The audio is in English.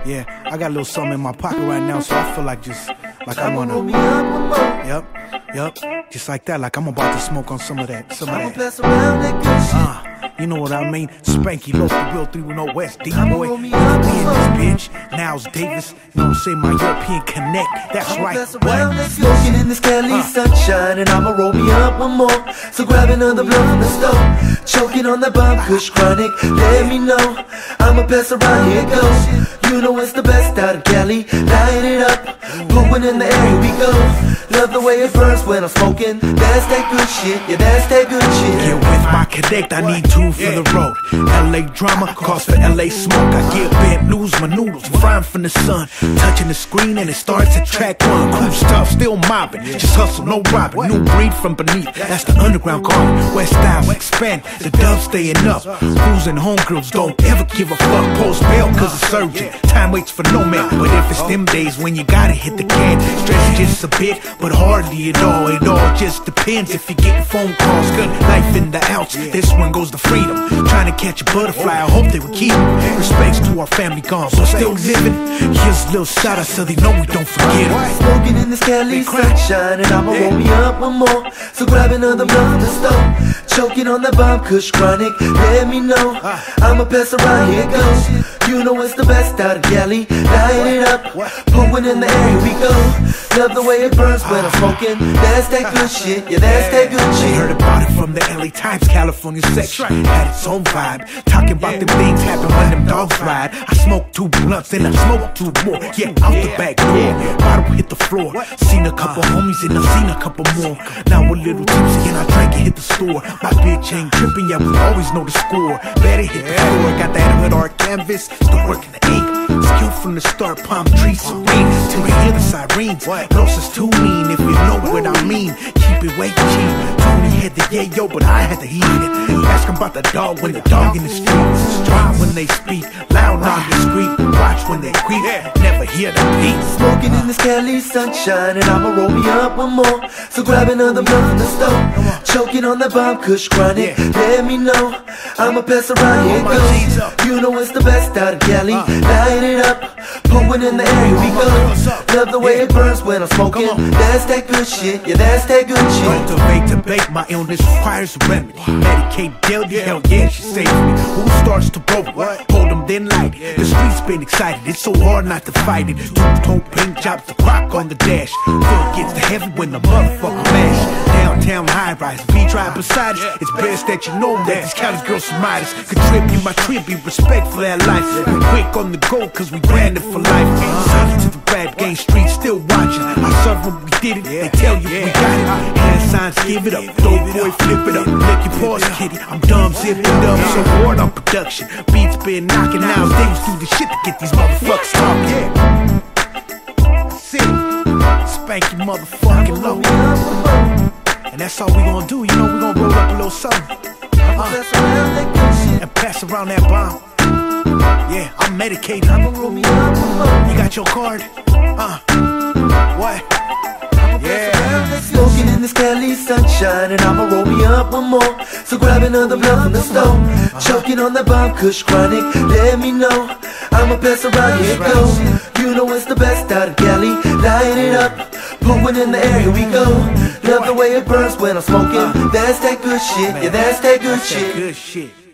Yeah, I got a little something in my pocket right now, so I feel like I wanna. Yup, just like that, like I'm about to smoke on some of that. You know what I mean? Spanky, Loaf, the real 310 West, D-Boy, we in this bitch. Now's Davis, you know what I'm saying? My European Connect, that's right. What? Smoking in this Cali sunshine, and I'ma roll me up one more. So grab another blunt from the stove, choking on that bomb kush chronic. Let me know, I'ma pass around, here it goes. You know it's the best out of Cali, light it up, put one in the air, here we go. Love the way it burns when I'm smoking, that's that good shit, yeah, that's that good shit. Yeah, with my Connect, I need two for the road. LA drama, calls for LA smoke. I get bent, lose my noodles, frying from the sun, touching the screen and it starts at track one. Cool stuff, still mobbing, just hustle, no robbing. New breed from beneath, that's the underground calling. West style expand, the dubs staying up. Fools and homegirls don't ever give a fuck. Post bail cause it's urgent, time waits for no man. But if it's them days when you gotta hit the can, stress just a bit, but hardly at all. It all just depends if you're getting phone calls. Good life in the outs, this one goes to freedom. Trying to catch a butterfly, I hope they would keep it. Respects to our family gone, so still living. Here's a little shout out so they know we don't forget them. Smoking in this Cali sunshine, and I'ma roll me up one more. So grab another blunt from the stove, choking on that bomb kush chronic. Let me know, I'ma pass around, here it goes. You know it's the best out of Cali, light it up, put one in the air, here we go. Love the way it burns when I'm smoking, that's that good shit, yeah, that's that good shit. Heard about it from the LA Times, California section. Had its own vibe, talking about them things happen when them dogs ride. I smoked 2 blunts and I smoked 2 more, yeah, out the back door. Bottle hit the floor, seen a couple homies and I seen a couple more. Now a little tipsy and I drank and hit the store. My bitch ain't tripping, yeah, we always know the score. Better hit the floor, got that hood art canvas, still working the ink. Skill from the start, palm trees serene, till we hear the sirens. Closest to mean, if you know what I mean. Keep it way cheap. Tony had the yayo, but I had the heat it. Ask about the dog when the dog in the streets. Dry when they speak, loud on the street. Watch when they creep, never hear the beat. Smoking in this Cali sunshine, and I'ma roll me up one more. So grab another blunt from the stove, choking on that bomb kush chronic. Let me know, I'ma pass around, here it goes. You know it's the best out of Cali, light it up, put one in the air, here we go. Love the way it burns when I'm smoking, that's that good shit, yeah, that's that good shit. Cultivate, debate, my illness requires a remedy. Medicate daily, hell yeah, she saves me. Who starts to roll it? Hold them then light it. The streets been excited, it's so hard not to fight it. Two-tone paint jobs, the clock on the dash. Foot gets the heavy when the motherfucker mash. Downtown high-rise, V-drive beside us. It's best that you know that these Cali girls some Midas. Contribute my tribute, respect for that life. We quick on the go, cause we branded for life. Solid to the rap game, streets still watching. I serve when we did it, they tell you we got it. Hand signs, give it up, dope boy, flip it up. Lick your paws, kitty, I'm dumb, zipping up. So hard on production, beats been knocking out. They used to do the shit to get these motherfuckers talking. City, spanky motherfucking low. And that's all we gonna do, you know, we gonna roll up a little something. And pass around that bomb. Yeah, I'm medicated. You got your card? What? Yeah. Smoking in this Cali sunshine, and I'ma roll me up one more. So grab another blunt from the stove, choking on that bomb kush chronic. Let me know, I'ma pass around, here it goes. You know it's the best out of Cali, light it up, put one in the air, here we go. Love the way it burns when I'm smoking, that's that good shit, yeah, that's that good shit. Good shit.